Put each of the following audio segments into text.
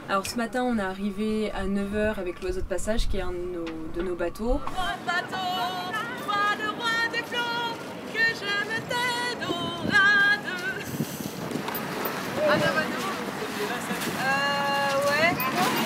Alors ce matin on est arrivé à 9 h avec l'Oiseau de Passage qui est un de nos bateaux. Ouais.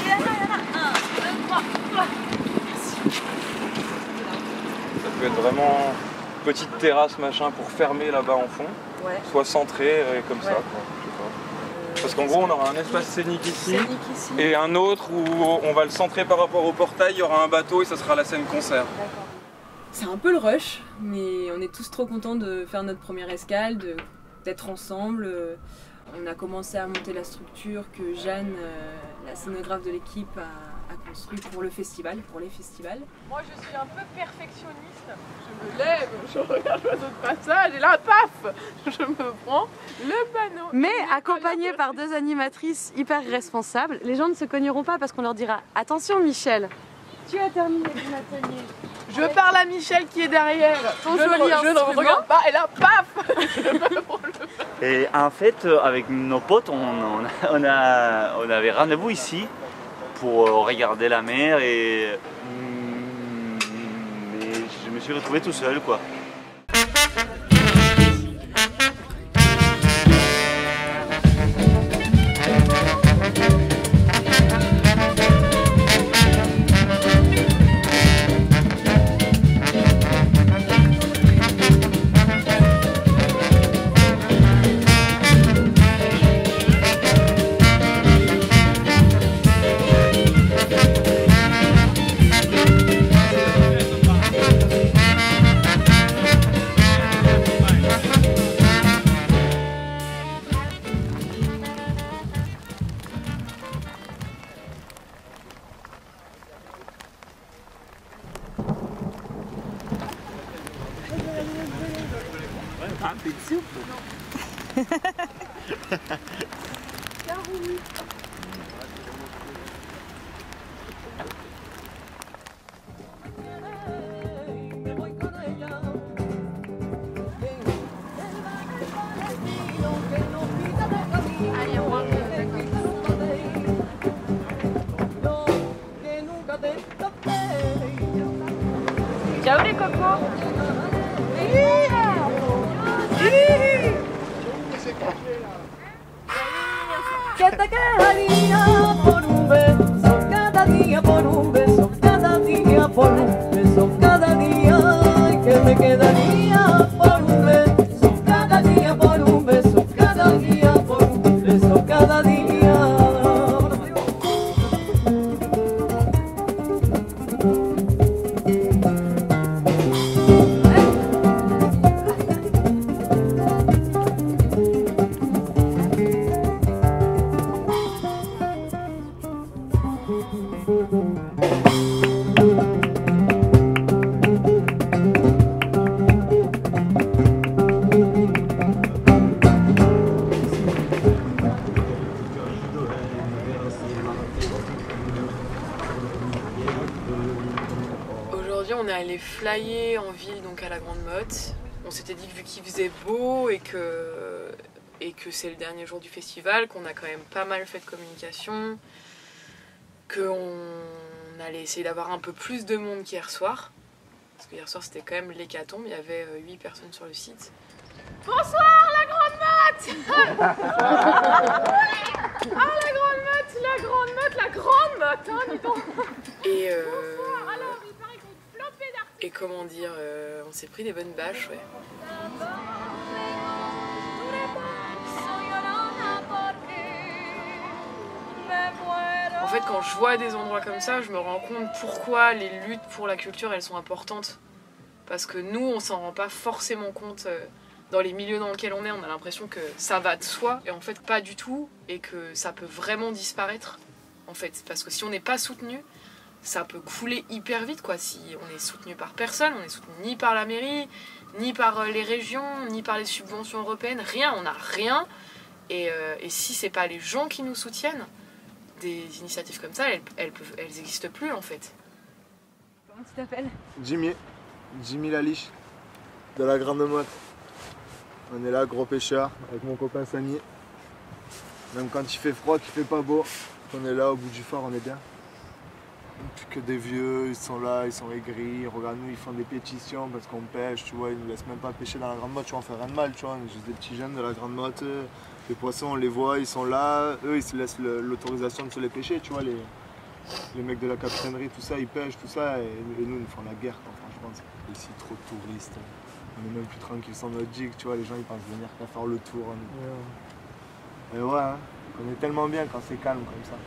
Ça peut être vraiment petite terrasse machin pour fermer là-bas en fond, Ouais. soit centré comme ça. Ouais. Quoi. Je sais pas. Parce qu'en gros on aura un espace scénique ici ici. et un autre où on va le centrer par rapport au portail, il y aura un bateau et ça sera la scène concert. C'est un peu le rush, mais on est tous trop contents de faire notre première escale, d'être ensemble. On a commencé à monter la structure que Jeanne, la scénographe de l'équipe, a construite pour le festival, pour les festivals. Moi je suis un peu perfectionniste. Je me lève, je regarde l'Oiseau de Passage et là, paf, je me prends le panneau. Mais accompagnée par deux animatrices hyper responsables, les gens ne se cogneront pas parce qu'on leur dira « Attention Michel, tu as terminé ton atelier. Je parle à Michel qui est derrière. Ton je joli ne instrument. regarde pas et là, paf, je me prends le panneau. Et en fait, avec nos potes, on avait rendez-vous ici pour regarder la mer et je me suis retrouvé tout seul, quoi. Un peu de soupe. Ciao les cocos. Que te quedaría por un beso cada día, por un beso cada día, por un beso cada día, que te quedaría por un beso cada día, por un beso cada día, por un beso cada día. Aujourd'hui, on est allé flyer en ville, donc à la Grande Motte. On s'était dit que vu qu'il faisait beau et que c'est le dernier jour du festival, qu'on a quand même pas mal fait de communication, qu'on allait essayer d'avoir un peu plus de monde qu'hier soir. Parce que hier soir, c'était quand même l'hécatombe, il y avait 8 personnes sur le site. Bonsoir la Grande Motte. Ah la Grande Motte, la Grande Motte, la Grande Motte, hein, dis donc. Et comment dire, on s'est pris des bonnes bâches, ouais. En fait, quand je vois des endroits comme ça, je me rends compte pourquoi les luttes pour la culture, elles sont importantes. Parce que nous, on s'en rend pas forcément compte dans les milieux dans lesquels on est. On a l'impression que ça va de soi, et en fait, pas du tout, et que ça peut vraiment disparaître, en fait. Parce que si on n'est pas soutenu, ça peut couler hyper vite, quoi. Si on est soutenu par personne, on est soutenu ni par la mairie, ni par les régions, ni par les subventions européennes, rien, on n'a rien. Et si c'est pas les gens qui nous soutiennent, des initiatives comme ça, elles n'existent plus en fait. Comment tu t'appelles? Jimmy Laliche, de la Grande Motte. On est là, gros pêcheur, avec mon copain Sani. Même quand il fait froid, qu'il fait pas beau, On est là au bout du phare, on est bien. Plus que des vieux, ils sont là, ils sont aigris. Regarde-nous, ils font des pétitions parce qu'on pêche, tu vois, ils nous laissent même pas pêcher dans la Grande Motte, tu vois, on fait rien de mal, tu vois, on est juste des petits jeunes de la Grande Motte. Les poissons, on les voit, ils sont là, eux, ils se laissent l'autorisation de se les pêcher, tu vois, les mecs de la capitainerie, tout ça, ils pêchent, tout ça, et nous, ils nous font la guerre, quoi, franchement. Ici, trop de touristes, on est même plus tranquille sans notre digue, tu vois, les gens, ils pensent venir qu'à faire le tour. Et ouais, hein, on est tellement bien quand c'est calme comme ça.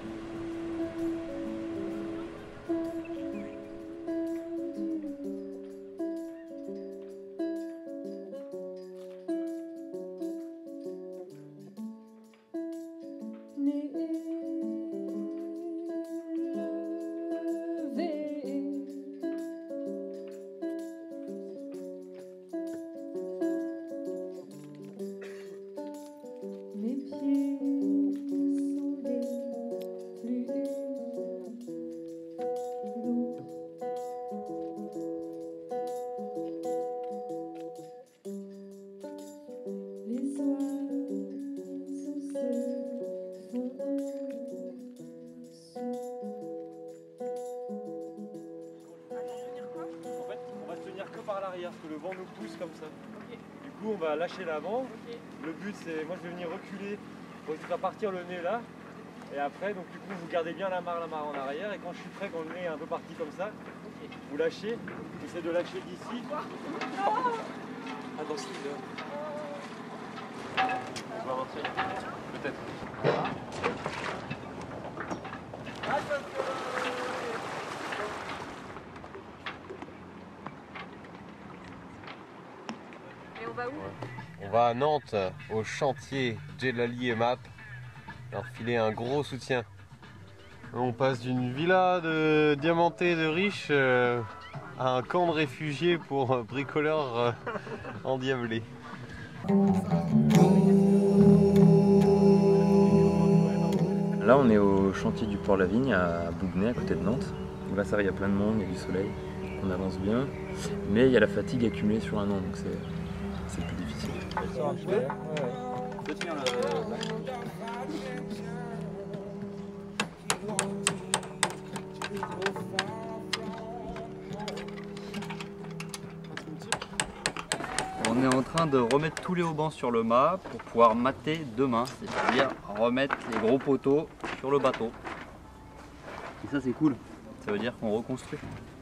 Parce que le vent nous pousse comme ça. Okay. Du coup on va lâcher l'avant. Okay. Le but c'est, moi je vais venir reculer pour faire partir le nez là. Et après donc du coup vous gardez bien la mare en arrière et quand je suis prêt, quand le nez est un peu parti comme ça, okay, vous lâchez. Essayez de lâcher d'ici. Attention. On va rentrer. Peut-être. On va où? On va à Nantes, au chantier Djellali et Map, leur filer un gros soutien. On passe d'une villa de diamantée de riches à un camp de réfugiés pour bricoleurs endiablés. Là on est au chantier du Port-la-Vigne à Bougnay, à côté de Nantes. Là ça va, il y a plein de monde, il y a du soleil, on avance bien. Mais il y a la fatigue accumulée sur un an, donc c'est le plus difficile. On est en train de remettre tous les haubans sur le mât pour pouvoir mater demain, c'est-à-dire remettre les gros poteaux sur le bateau. Et ça c'est cool, ça veut dire qu'on reconstruit.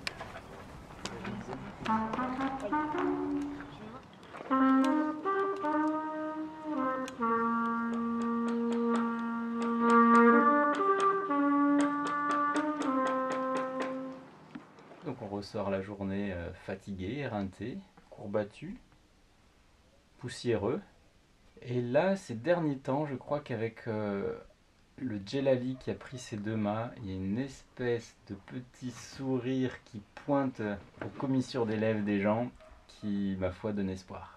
Donc on ressort la journée fatigué, éreinté, courbattu, poussiéreux. Et là, ces derniers temps, je crois qu'avec le Djellali qui a pris ses deux mâts, il y a une espèce de petit sourire qui pointe aux commissures des lèvres des gens qui, ma foi, donne espoir.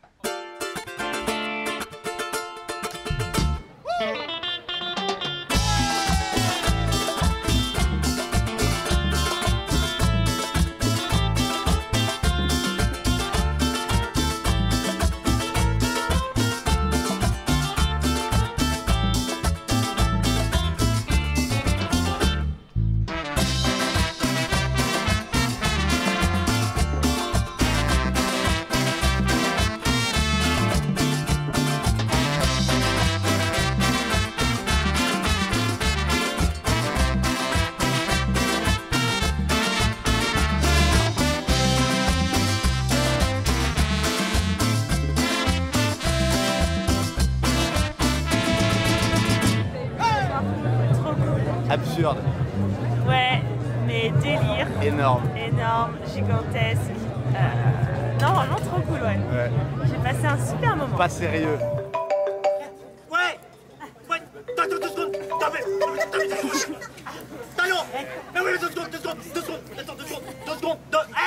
Absurde. Ouais, mais délire. Énorme. Énorme, gigantesque. Non, vraiment trop cool, ouais. J'ai passé un super moment. Pas sérieux. Ouais. Attends, 2 secondes. Talon. Mais oui, 2 secondes. Attends, 2 secondes.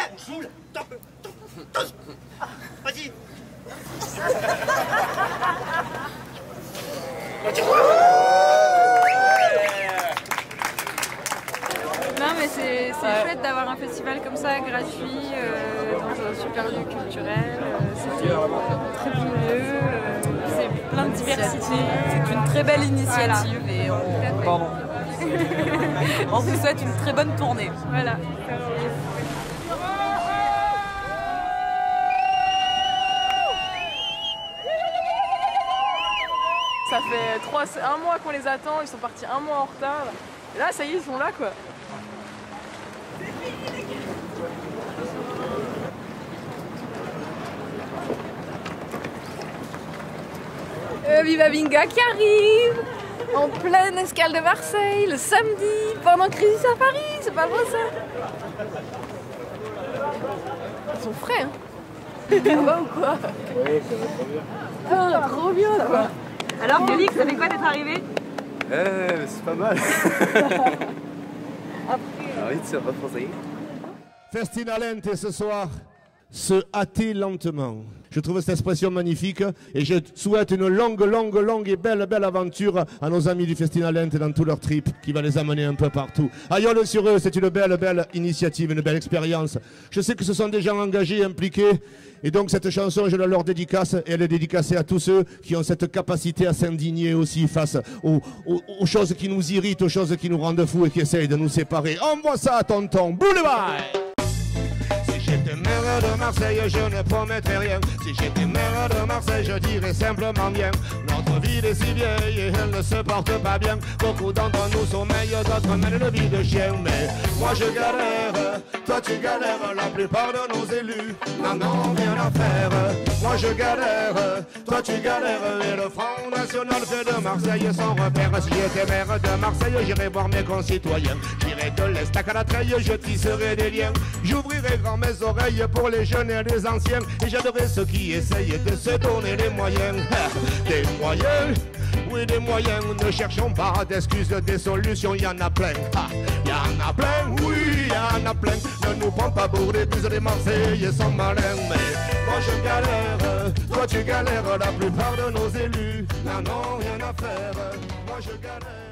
Vas-y. Non mais c'est chouette d'avoir un festival comme ça, gratuit, dans un super lieu culturel. C'était très bon lieu. plein de diversité. C'est une très belle initiative et on vous souhaite une très bonne tournée. Voilà. Ça fait un mois qu'on les attend, ils sont partis un mois en retard. Et là, ça y est, ils sont là quoi. Viva Binga qui arrive en pleine escale de Marseille le samedi pendant Crisis à Paris, c'est pas beau ça? Ils sont frais hein? Ça va ou quoi? Oui, ça va trop bien. Ah, trop bien là-bas. Alors Félix, ça fait quoi d'être arrivé? C'est pas mal. Ah oui, tu vas pas français. Festina lente ce soir, se hâter lentement. Je trouve cette expression magnifique et je souhaite une longue et belle aventure à nos amis du Festina lente dans tout leur trip qui va les amener un peu partout. Aïole sur eux, c'est une belle initiative, une belle expérience. Je sais que ce sont des gens engagés, impliqués et donc cette chanson, je la leur dédicace et elle est dédicacée à tous ceux qui ont cette capacité à s'indigner aussi face aux choses qui nous irritent, aux choses qui nous rendent fous et qui essayent de nous séparer. Envoie ça à tonton Boulevard! Si j'étais maire de Marseille, je ne promettrais rien. Si j'étais maire de Marseille, je dirais simplement bien. Notre ville est si vieille et elle ne se porte pas bien. Beaucoup d'entre nous sommeillent, d'autres mènent une vie de chien. Mais moi je galère, toi tu galères, la plupart de nos élus n'en ont rien à faire. Moi je galère, toi tu galères, et le Front National fait de Marseille son repère. Si j'étais maire de Marseille, j'irais voir mes concitoyens. J'irais de l'Estac à la Treille, je tisserais des liens. J'ouvrirais grand mes oreilles pour les jeunes et les anciens. Et j'adorerais ceux qui essayent de se donner les moyens. Des moyens, oui des moyens. Ne cherchons pas d'excuses, des solutions, il y en a plein. Il y en a plein, oui il y en a plein. Ne nous prends pas pour des puces, les Marseillais sont malins. Mais moi je galère, toi tu galères, la plupart de nos élus n'en ont rien à faire. Moi je galère.